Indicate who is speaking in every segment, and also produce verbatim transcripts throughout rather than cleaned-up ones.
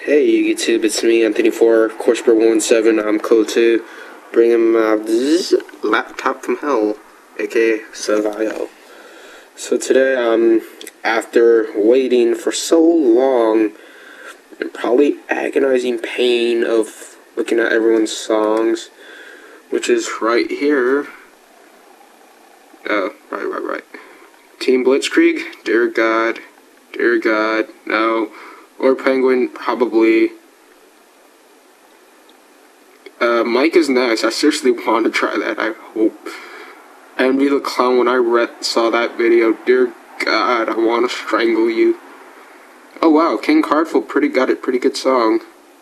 Speaker 1: Hey YouTube, it's me, Nthny four, course number one seven, I'm code two, bringing my bzz, laptop from hell, aka Survival. So today, um, after waiting for so long, and probably agonizing pain of looking at everyone's songs, which is right here, oh, right, right, right, Team Blitzkrieg, dear God, dear God, no. Or Penguin, probably. Uh, Mike is next. I seriously want to try that, I hope. Envy the Clown, when I read, saw that video, dear God, I want to strangle you. Oh wow, King Cardful pretty got it, pretty good song.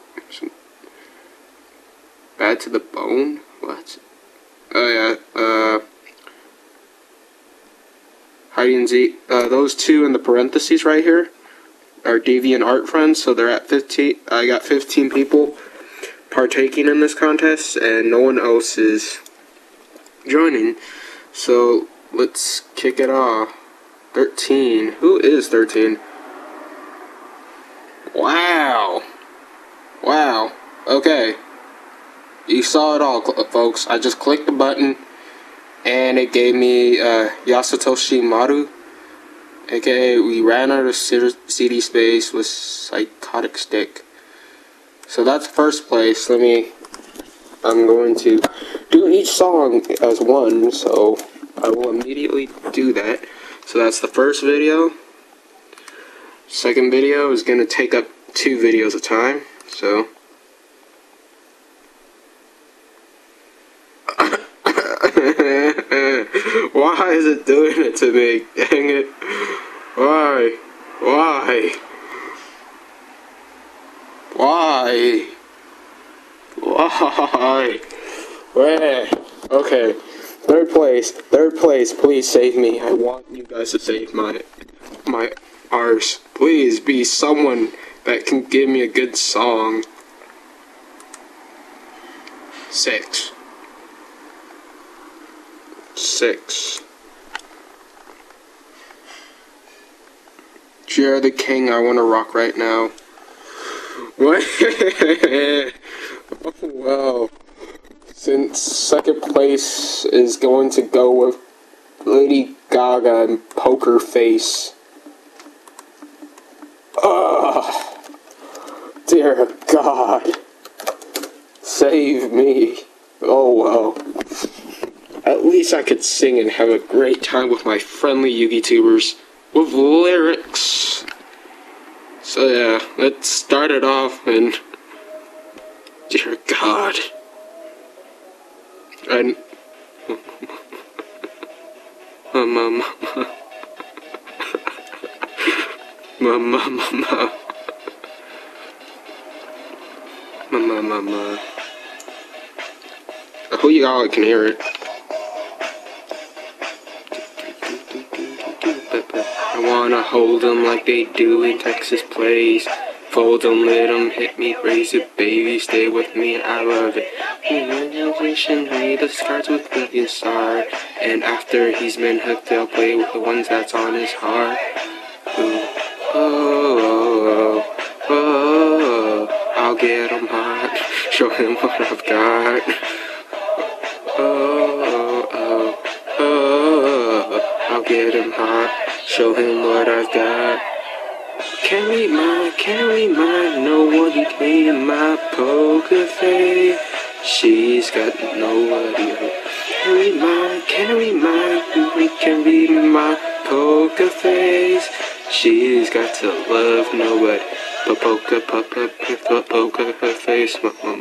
Speaker 1: Bad to the Bone? What? Oh yeah, uh... HollyOWNS-Wake, uh, those two in the parentheses right here are Deviant Art friends, so they're at fifteen. I got fifteen people partaking in this contest, and no one else is joining. So let's kick it off. thirteen. Who is thirteen? Wow. Wow. Okay. You saw it all, folks. I just clicked the button, and it gave me uh, Yasutoshi Maru. aka we ran out of C D space with Psychostick. So that's first place. Let me, I'm going to do each song as one, so I will immediately do that. So that's the first video. Second video is going to take up two videos at a time, so. Why is it doing it to me? Dang it. Why? Why? Why? Why? Where? Okay. Third place. Third place. Please save me. I want you guys to save my my arse. Please be someone that can give me a good song. Six. Six. You're the king, I want to rock right now. What? Oh, well. Since second place is going to go with Lady Gaga and Poker Face. Ugh. Dear God. Save me. Oh well. At least I could sing and have a great time with my friendly YouTubers with lyrics. So yeah, let's start it off, and dear God. And mama, mama, mama, mama, mama. I hope you all can hear it. I wanna hold them like they do in Texas plays. Fold them, let them hit me, raise it, baby, stay with me, I love it. Innovation made the scars with billion star. And after he's been hooked, they'll play with the ones that's on his heart. Ooh. Oh, oh, oh, oh, I'll get him hot, show him what I've got. Oh, oh, oh, oh, I'll get him hot, show him what I've got. Carry my, carry my, no one can in my poker face. She's got nobody. Carry my, carry my, carry my poker face. She's got to love nobody. Poker, poker, poker face.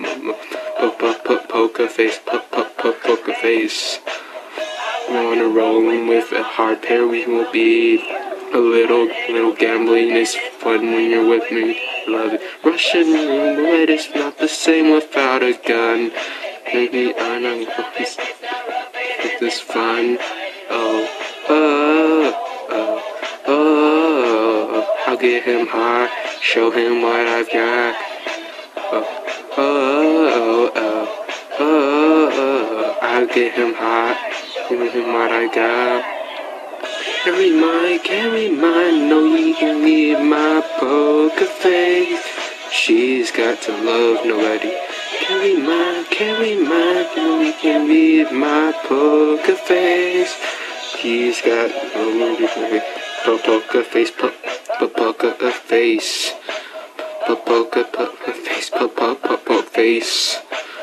Speaker 1: Poker face, poker face. Wanna roll with a hard pair, we will be. A little, little gambling is fun when you're with me. Love it. Russian roulette is not the same without a gun. Maybe I'm going to make this fun. Oh, oh, oh, oh. I'll get him hot, show him what I've got. Oh, oh, oh, oh, oh. I'll get him hot, show him what I got. Carry my, carry my, no you can leave my poker face. She's got to love nobody. Carry my, carry my, nobody can read my poker face. She's got nobody can read poker face, poker face, poker face, poker face.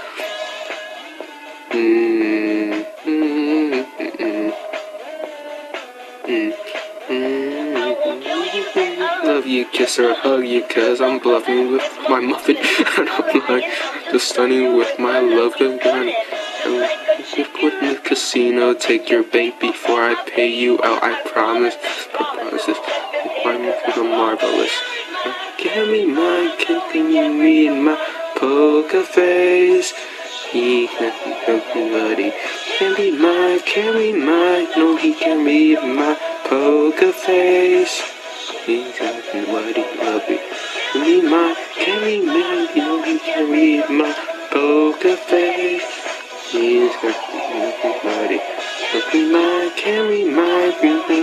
Speaker 1: Mm, mm, mm, mm, mm. Love you, kiss or hug you, cause I'm bluffing with my muffin. And I'm like, just stunning with my love divine. Quit in the casino, take your bank before I pay you out, I promise. Proposes, I'm the marvelous. Carry my, can me in my poker face. He can nobody. Carry my, carry my, no he can read my poker face. He's got nobody, love it. Carry my, carry my, no he can read my poker face. He's got nobody. Carry my, carry my,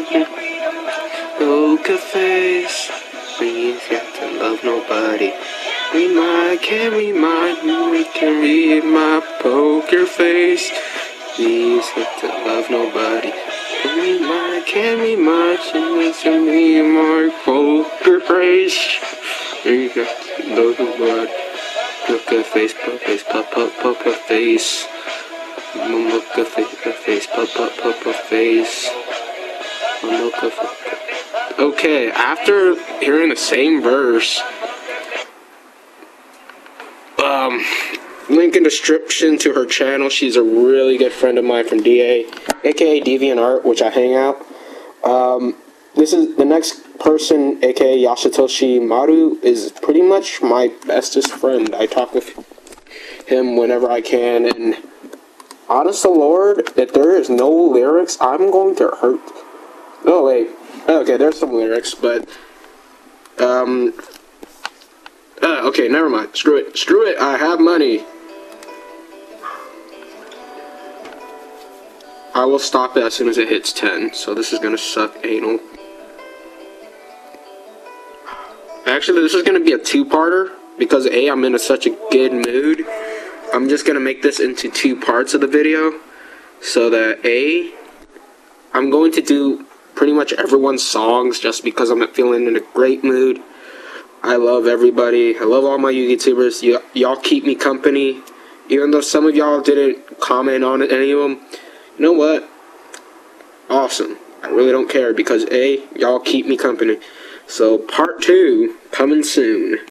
Speaker 1: poker face. He's got to love nobody. Carry my, carry my, we can read my poker face. Please got to love nobody. Carry my, carry my, she wants to read my poker face. We got to love nobody. Poker face, poker face, pop, pop, poker face. Poker face, poker face, pop, pop, poker face. Poker face. Okay, after hearing the same verse, um, link in description to her channel. She's a really good friend of mine from D A, aka DeviantArt, which I hang out. Um, this is the next person, aka Yashitoshi Maru, is pretty much my bestest friend. I talk with him whenever I can, and honest to Lord, if there is no lyrics, I'm going to hurt. Oh wait, okay, there's some lyrics, but um. Uh, okay, never mind. Screw it. Screw it. I have money. I will stop it as soon as it hits ten. So this is gonna suck anal. Actually, this is gonna be a two-parter because A, I'm in a, such a good mood. I'm just gonna make this into two parts of the video, so that A, I'm going to do pretty much everyone's songs just because I'm feeling in a great mood. I love everybody. I love all my YouTubers. Y'all keep me company. Even though some of y'all didn't comment on any of them. You know what? Awesome. I really don't care because A, y'all keep me company. So part two, coming soon.